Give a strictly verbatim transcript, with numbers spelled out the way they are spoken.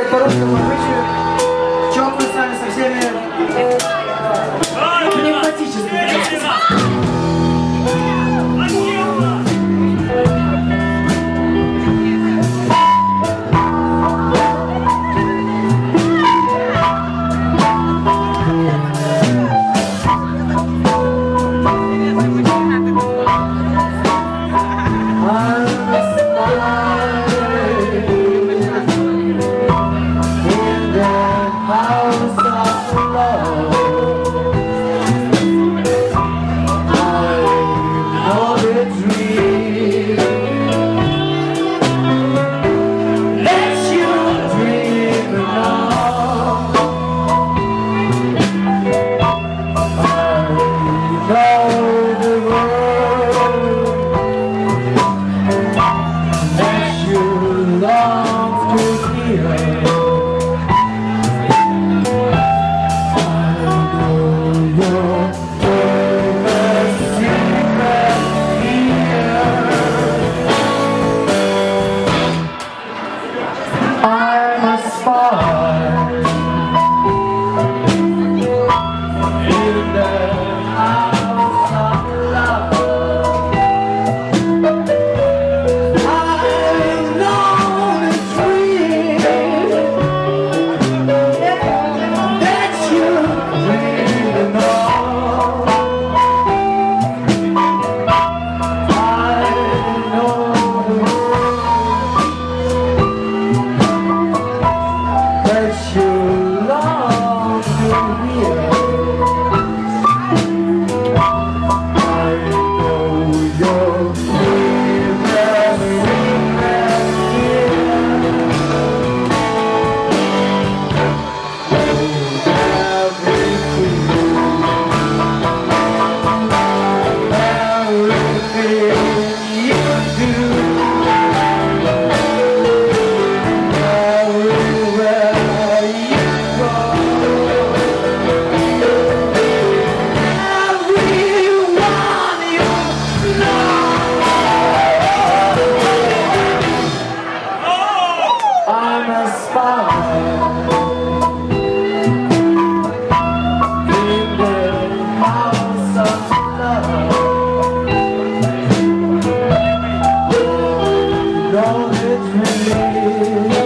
по русскому обычаю чокнусь с вами со всеми пневматически. I'm a spark in the house of love. I've known a dream that you dream of. I know the that you long to hear. I know your favorite secret here. Everything, everything you do. I'm a spark in the house of love. Know it's real.